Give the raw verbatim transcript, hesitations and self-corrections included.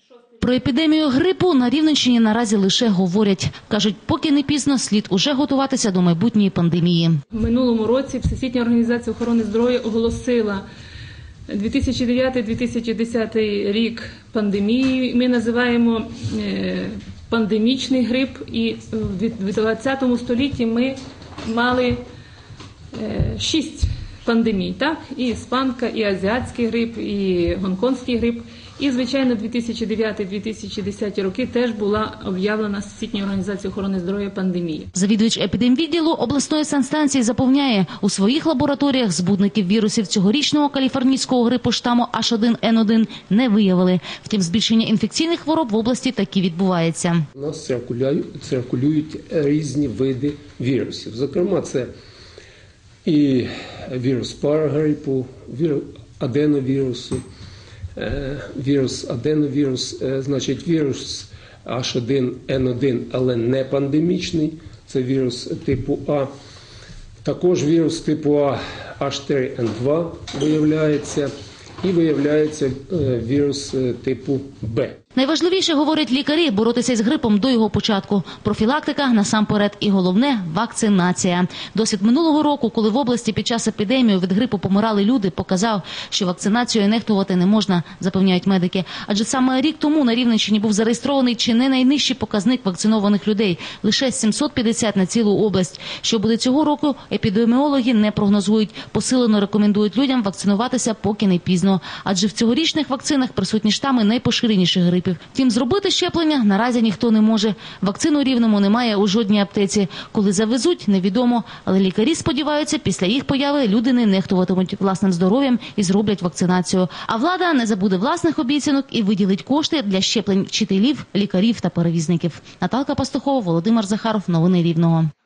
Про епідемію грипу на Рівненщині наразі лише говорять. Кажуть, поки не пізно, слід уже готуватися до майбутньої пандемії. В минулому році Всесвітня організація охорони здоров'я оголосила дві тисячі дев'ятий - дві тисячі десятий рік пандемії. Ми називаємо пандемічний грип. І в двадцятому столітті ми мали шість пандемій, так? І іспанка, і азіатський грип, і гонконгський грип. І, звичайно, дві тисячі дев'ятий - дві тисячі десятий роки теж була об'явлена Всесвітньою організацією охорони здоров'я пандемія. Завідувач епідемвідділу обласної санстанції запевняє, у своїх лабораторіях збудників вірусів цьогорічного каліфорнійського грипу штаму аш один ен один не виявили. Втім, збільшення інфекційних хвороб в області таки відбувається. У нас циркулюють, циркулюють різні види вірусів. Зокрема, це і вірус парагрипу, вірус аденовірусу, вірус аденовірус, значить вірус аш один ен один, але не пандемічний, це вірус типу А. Також вірус типу А аш три ен два виявляється і виявляється вірус типу Б. Найважливіше, говорять лікарі, боротися з грипом до його початку. Профілактика насамперед і головне – вакцинація. Досвід минулого року, коли в області під час епідемії від грипу помирали люди, показав, що вакцинацією нехтувати не можна, запевняють медики. Адже саме рік тому на Рівненщині був зареєстрований чи не найнижчий показник вакцинованих людей – лише сімсот п'ятдесят на цілу область. Що буде цього року, епідеміологи не прогнозують. Посилено рекомендують людям вакцинуватися, поки не пізно. Адже в цьогорічних вакцинах присутні штами найпоширеніших грипів. Втім, зробити щеплення наразі ніхто не може. Вакцину у Рівному немає у жодній аптеці. Коли завезуть, невідомо. Але лікарі сподіваються, після їх появи люди не нехтуватимуть власним здоров'ям і зроблять вакцинацію. А влада не забуде власних обіцянок і виділить кошти для щеплень вчителів, лікарів та перевізників. Наталка Пастухова, Володимир Захаров. Новини Рівного.